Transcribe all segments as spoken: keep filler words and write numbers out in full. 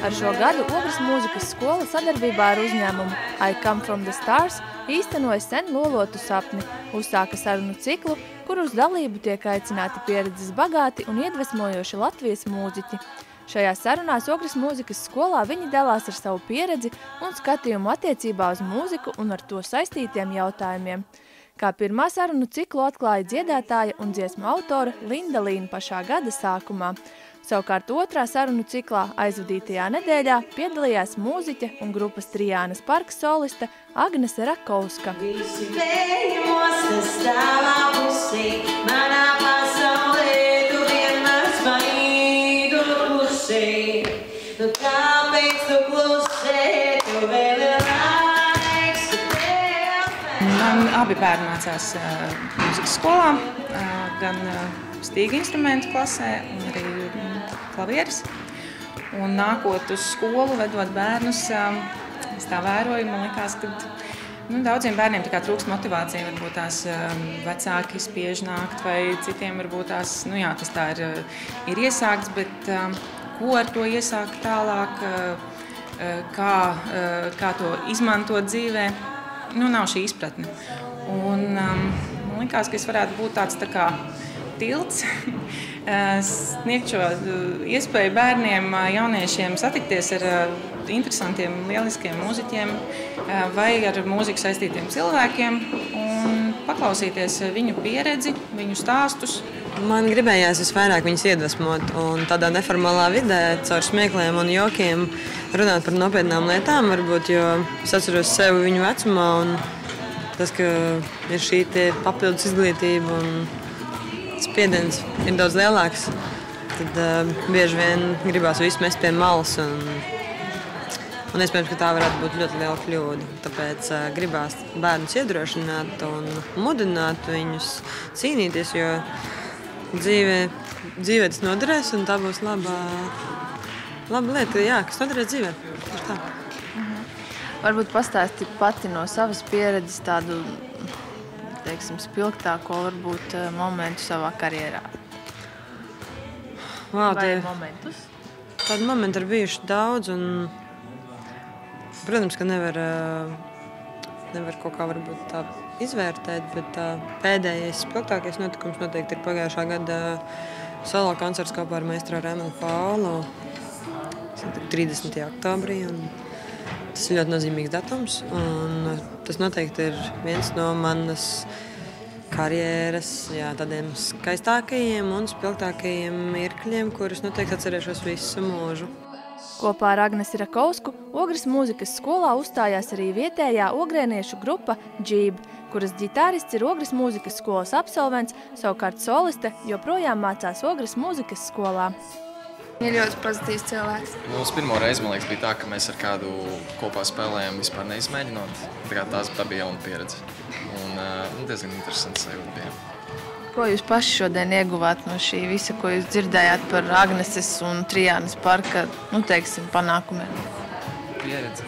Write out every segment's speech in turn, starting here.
Ar šo gadu Ogres mūzikas skola sadarbībā ar uzņēmumu I Come From The Stars īstenoja sen lolotu sapni, uzsāka sarunu ciklu, kur uz dalību tiek aicināti pieredzes bagāti un iedvesmojoši Latvijas mūziķi. Šajā sarunās Ogres mūzikas skolā viņi dalās ar savu pieredzi un skatījumu attiecībā uz mūziku un ar to saistītiem jautājumiem. Kā pirmā sarunu ciklu atklāja dziedātāja un dziesmu autora Linda Līna pašā gada sākumā. Savukārt otrā sarunu ciklā aizvadītajā nedēļā piedalījās mūziķe un grupas Trijānas parka soliste Agnese Rakauska. Visi pējumos, tas stāvā pusī, manā pasaulē, tu vienmēr smaidu pusī. Nu tāpēc tu klusē, tu vēl ir laiks, tu tev. Man abi bērni mācās uh, mūzikas skolā, uh, gan uh, stīga instrumentu klasē un arī klavieres. Un nākot uz skolu, vedot bērnus, es tā vēroju, man likās, ka nu, daudziem bērniem tā kā trūkst motivācija, varbūt tās vecāki spiež nākt vai citiem varbūt tās, nu jā, tas tā ir, ir iesākts, bet ko ar to iesākt tālāk, kā, kā to izmantot dzīvē, nu nav šī izpratne. Un man likās, ka es varētu būt tāds tā kā tilts, sniegt šo iespēju bērniem, jauniešiem satikties ar interesantiem, lieliskiem mūziķiem vai ar mūziku saistītiem cilvēkiem un paklausīties viņu pieredzi, viņu stāstus. Man gribējās visvairāk viņus iedvesmot un tādā neformālā vidē, caur smiekliem un jokiem runāt par nopietnām lietām, varbūt, jo es atceros sevi viņu vecumā un tas, ka ir šī papildus izglītība un spiediens ir daudz lielāks, tad uh, bieži vien gribās visu mest pie malas un, un iespējams, ka tā varētu būt ļoti liela kļūda. Tāpēc uh, gribās bērnus iedrošināt un mudināt viņus cīnīties, jo dzīvē, dzīvē tas noderēs un tā būs laba, laba lieta, jā, kas noderēs dzīvē. Tā. Mhm. Varbūt pastāsti pati no savas pieredzes tādu teiksim, spilgtāko varbūt momentu savā karjerā? Wow, Vai momentus? Tādi momenti ir bijuši daudz un, protams, ka nevar, nevar kaut kā varbūt tā izvērtēt, bet tā pēdējais spilgtākais notikums noteikti ir pagājušā gada solo koncerts kopā ar meistru Emelu Paulu trīsdesmitajā oktobrī. Un tas ir ļoti nozīmīgs datums, un tas noteikti ir viens no manas karjeras jā, tādiem skaistākajiem un spilgtākajiem mirkļiem, kurus noteikti atcerēšos visu mūžu. Kopā ar Agnesi Rakausku Ogres mūzikas skolā uzstājās arī vietējā ogrēniešu grupa Džīb, kuras ģitārists ir Ogres mūzikas skolas absolvents, savukārt soliste joprojām mācās Ogres mūzikas skolā. Ir ļoti pozitīvs cilvēks. Mums pirmo reizi, man liekas, bija tā, ka mēs ar kādu kopā spēlējām vispār neizmēģinot. Tā, tā, tā bija jauna pieredze. Un nu, diezgan interesants sajūta bija. Ko jūs paši šodien ieguvāt no šī visa, ko jūs dzirdējāt par Agneses un Trijānas parka, nu, teiksim, panākumiem? Pieredze.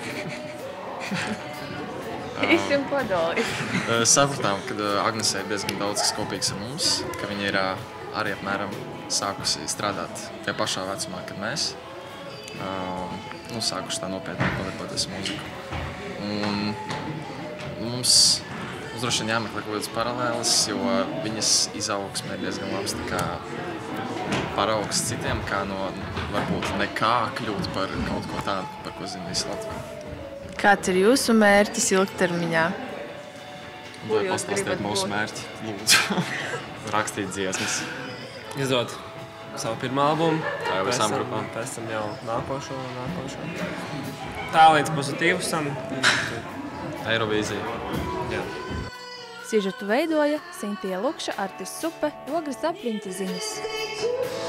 Īsti un kodoli. Sapratām, ka Agnesē ir diezgan daudz kas kopīgs ar mums, ka viņa ir arī apmēram sākusi strādāt tajā pašā vecumā, kad mēs uh, nu, sākuši tā nopietni padarboties mūziku. Un mums droši vien jāmeklē kaut kādas paralēles, jo viņas izaugsme ir diezgan labs tā kā paraugs citiem, kā no varbūt nekā kļūt par kaut ko tādu, par ko zina visi Latvija. Kāds ir jūsu mērķis ilgtermiņā? Lai pastāstiet mūsu mērķi, lūdzu. Rakstīt dziesmas. Izdot savu pirmo albumu, tā jau visām grupām. Pēc tam jau nākošo un nākošo. Tā līdz pozitīvusam. Eirovīzija. Jā. Sižetu veidoja Sintija Lukša, Artis Supe, Ogres aprinta ziņas.